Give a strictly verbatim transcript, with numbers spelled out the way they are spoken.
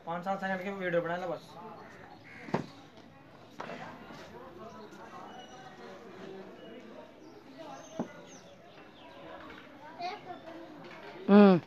पाँच सात सेकंड की वीडियो बना लो बस। हम्म